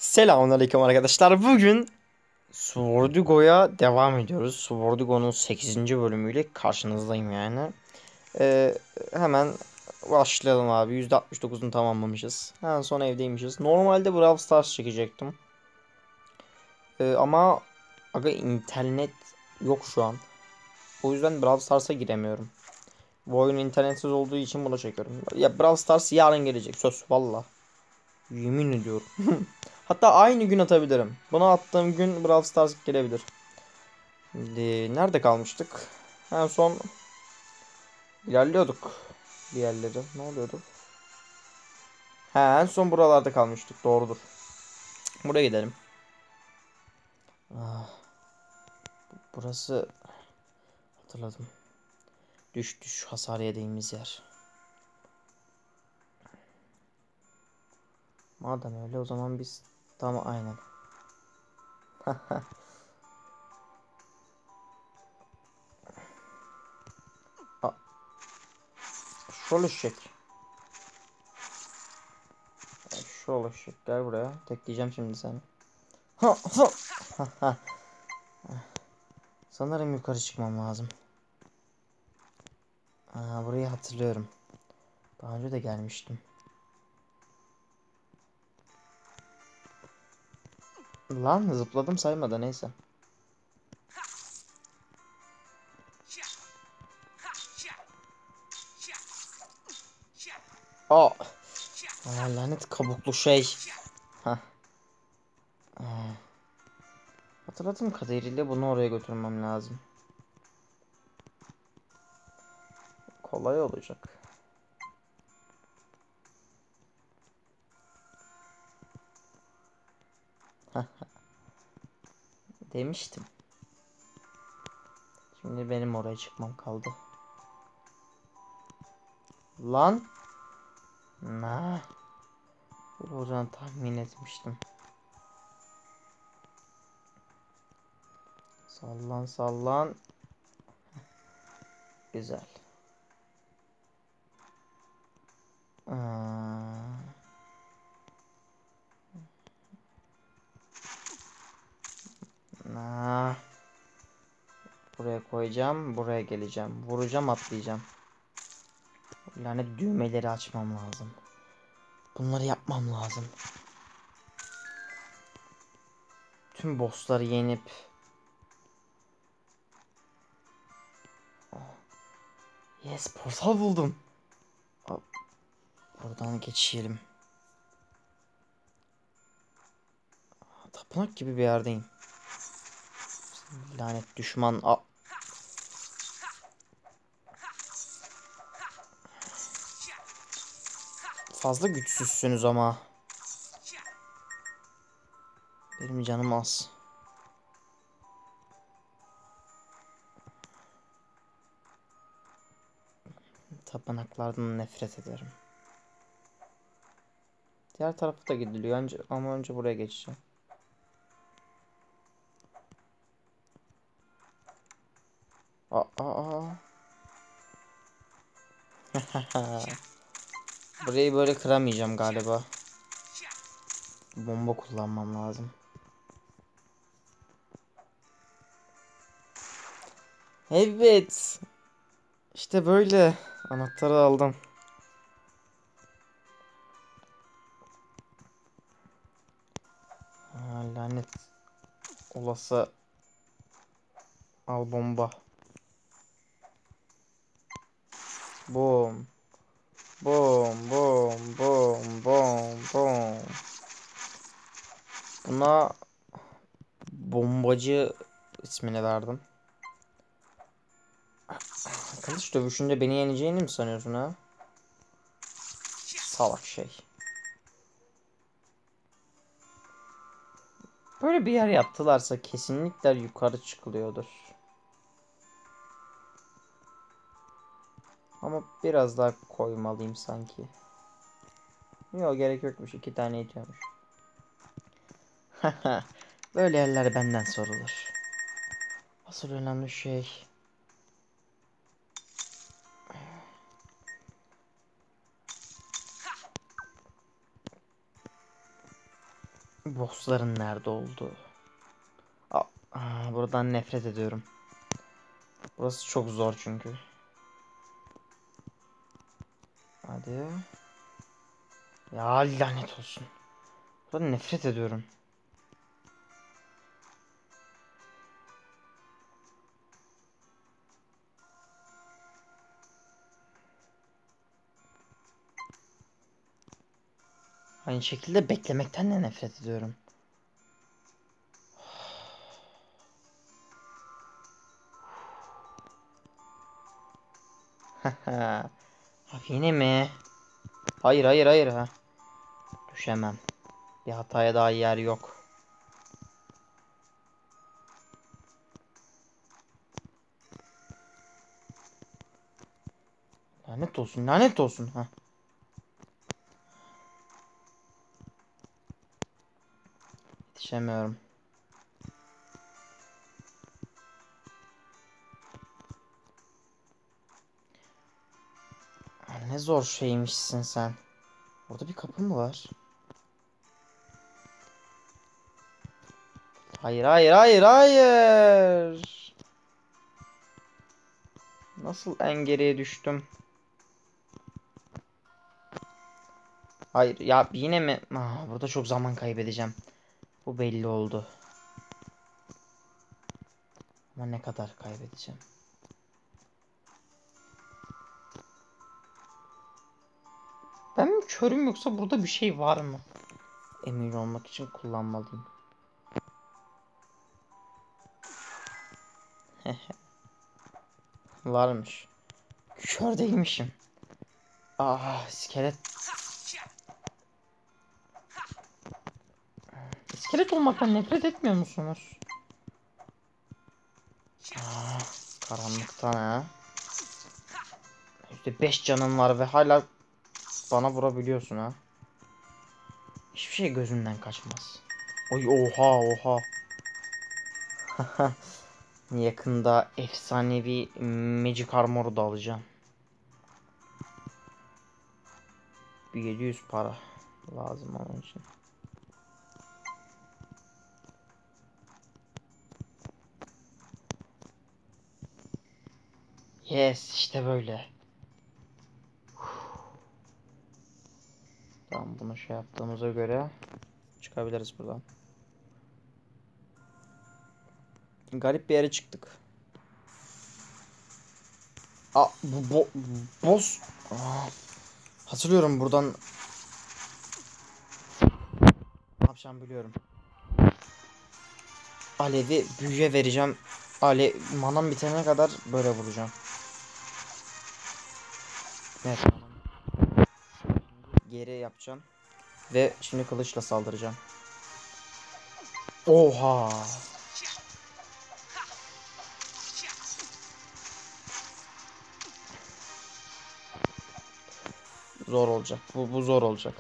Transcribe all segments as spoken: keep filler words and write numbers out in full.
Selamünaleyküm arkadaşlar. Bugün Swordigo'ya devam ediyoruz. Swordigo'nun sekizinci bölümüyle karşınızdayım yani. Ee, hemen başlayalım abi. yüzde altmış dokuzunu tamamlamışız. En son evdeymişiz. Normalde Brawl Stars çekecektim. Ee, ama aga internet yok şu an. O yüzden Brawl Stars'a giremiyorum. Bu oyun internetsiz olduğu için bunu çekiyorum. Ya Brawl Stars yarın gelecek. Söz valla. Yemin ediyorum. Hatta aynı gün atabilirim. Bunu attığım gün Brawl Stars gelebilir. Şimdi nerede kalmıştık? En son ilerliyorduk bir yerleri. Ne oluyordu? He, en son buralarda kalmıştık. Doğrudur. Buraya gidelim. Ah, burası hatırladım. Düş düş hasar yediğimiz yer. Madem öyle o zaman biz tam aynen. Aa, şöyle şek. Şöyle şek. Gel buraya. Tekleyeceğim şimdi seni. Sanırım yukarı çıkmam lazım. Aa, burayı hatırlıyorum. Daha önce de gelmiştim. Lan zıpladım saymadı neyse. Aa, aa lanet kabuklu şey. Hah. Aa, hatırladığım kadarıyla bunu oraya götürmem lazım. Kolay olacak. Demiştim. Şimdi benim oraya çıkmam kaldı. Lan. Na. Buradan tahmin etmiştim. Sallan sallan. Güzel. Aa. Na. Buraya koyacağım. Buraya geleceğim. Vuracağım atlayacağım. Lanet düğmeleri açmam lazım. Bunları yapmam lazım. Tüm bossları yenip yes portal buldum. Buradan geçelim. Tapınak gibi bir yerdeyim. Lanet düşman. A Fazla güçsüzsünüz ama. Benim canım az. Tapınaklardan nefret ederim. Diğer tarafa da gidiliyor önce, ama önce buraya geçeceğim. Aa, aa. Burayı böyle kıramayacağım galiba. Bomba kullanmam lazım. Evet. İşte böyle. Anahtarı aldım. Aa, lanet. Olası. Al bomba. Boom. Boom. Boom. Boom. Boom. Boom. Buna bombacı ismini verdim. Kılıç dövüşünde beni yeneceğini mi sanıyorsun ha? Salak şey. Böyle bir yer yaptılarsa kesinlikle yukarı çıkılıyordur. Ama biraz daha koymalıyım sanki. Yok gerek yokmuş. İki tane yetiyormuş. Böyle yerler benden sorulur. Asıl önemli şey. Bossların nerede olduğu. Aa, aa, buradan nefret ediyorum. Burası çok zor çünkü. Hadi. Ya lanet olsun. Buradan nefret ediyorum. Aynı şekilde beklemekten de nefret ediyorum. Ha, yine mi? Hayır hayır hayır ha. Düşemem. Bir hataya daha yer yok. Lanet olsun, lanet olsun ha. Yetişemiyorum. Ne zor şeymişsin sen. Orada bir kapı mı var? Hayır hayır hayır hayır. Nasıl en geriye düştüm? Hayır ya yine mi? Aa, burada çok zaman kaybedeceğim. Bu belli oldu. Ama ne kadar kaybedeceğim? Ben mi körüm yoksa burada bir şey var mı? Emin olmak için kullanmalıyım. Varmış. Kör değilmişim. Ah iskelet. İskelet olmaktan nefret etmiyor musunuz? Ah, karanlıktan ha. İşte beş canım var ve hala bana vurabiliyorsun ha. Hiçbir şey gözümden kaçmaz. Oy oha oha. Yakında efsanevi Magic Armor'u da alacağım. Bir yedi yüz para lazım onun için. Yes işte böyle. Tamam bunu şey yaptığımıza göre çıkabiliriz buradan. Garip bir yere çıktık. Aa bu bo boss. Aa, hatırlıyorum buradan. Ne yapacağım biliyorum. Alevi büyüye vereceğim. Ale manam bitene kadar böyle vuracağım. Evet. Geri yapacağım. Ve şimdi kılıçla saldıracağım. Oha. Zor olacak. Bu, bu zor olacak.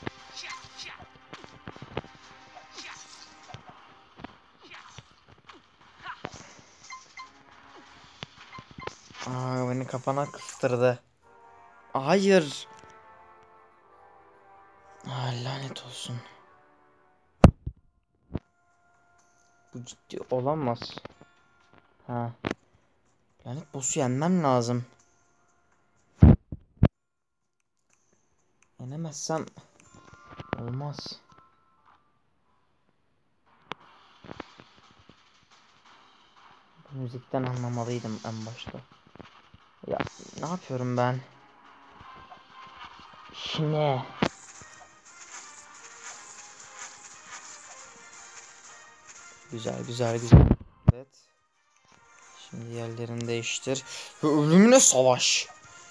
Aa, beni kafana kıstırdı. Hayır. Aa, lanet olsun. Bu ciddi olamaz. Ha. Lanet boss'u yenmem lazım. Yenemezsem olmaz. Bu müzikten anlamalıydım en başta. Ya ne yapıyorum ben? Şimdi. Güzel güzel güzel. Evet. Şimdi yerlerini değiştir. Ve ölümüne savaş.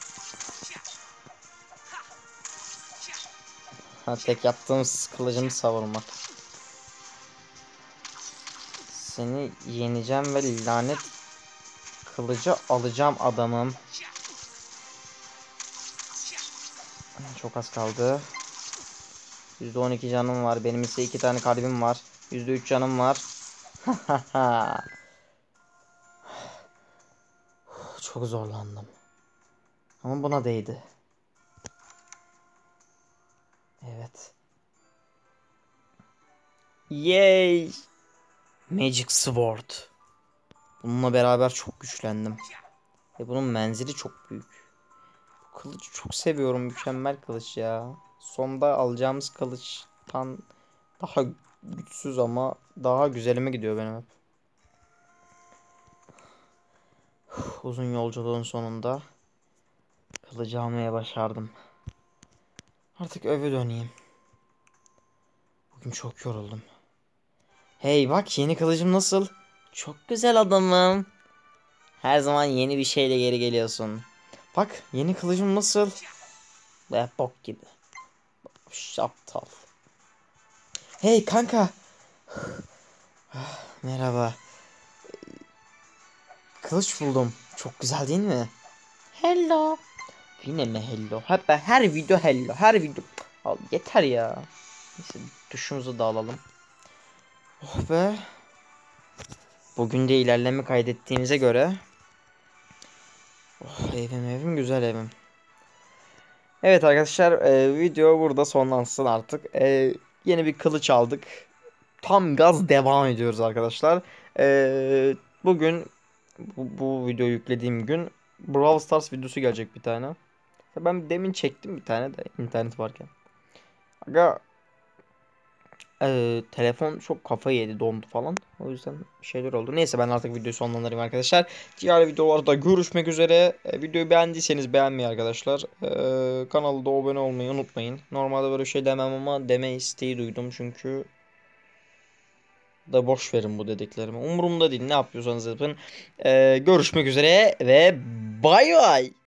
Ha, tek yaptığımız kılıcımı savurmak. Seni yeneceğim ve lanet kılıcı alacağım adamım. Çok az kaldı. yüzde on iki canım var. Benim ise iki tane kalbim var. yüzde üç canım var. Çok zorlandım. Ama buna değdi. Evet. Yay. Magic Sword. Bununla beraber çok güçlendim. Ve bunun menzili çok büyük. Kılıcı çok seviyorum. Mükemmel kılıç ya. Sonda alacağımız kılıçtan daha güçsüz ama daha güzelime gidiyor benim hep. Uf, uzun yolculuğun sonunda kılıcı almaya başardım. Artık eve döneyim. Bugün çok yoruldum. Hey bak, yeni kılıcım nasıl? Çok güzel adamım. Her zaman yeni bir şeyle geri geliyorsun. Bak yeni kılıcım nasıl? Ve bok gibi. Şaptal. Hey kanka. Merhaba. Kılıç buldum. Çok güzel değil mi? Hello. Yine mi hello? Hep ben her video hello. Her video. Al, yeter ya. Neyse duşumuzu da alalım. Oh be. Bugün de ilerleme kaydettiğimize göre. Oh, evim evim güzel evim. Evet arkadaşlar, e, video burada sonlansın artık. E, yeni bir kılıç aldık. Tam gaz devam ediyoruz arkadaşlar. E, bugün bu, bu videoyu yüklediğim gün Brawl Stars videosu gelecek bir tane. Ben demin çektim bir tane de internet varken. Aga e, telefon çok kafayı yedi, dondu falan. O yüzden bir şeyler oldu. Neyse ben artık videoyu sonlandırayım arkadaşlar. Diğer videolarda görüşmek üzere. E, videoyu beğendiyseniz beğenmeyi arkadaşlar. E, kanala da abone olmayı unutmayın. Normalde böyle şey demem ama deme isteği duydum çünkü da boş verin bu dediklerimi. Umurumda değil, ne yapıyorsanız yapın. E, görüşmek üzere ve bay bay.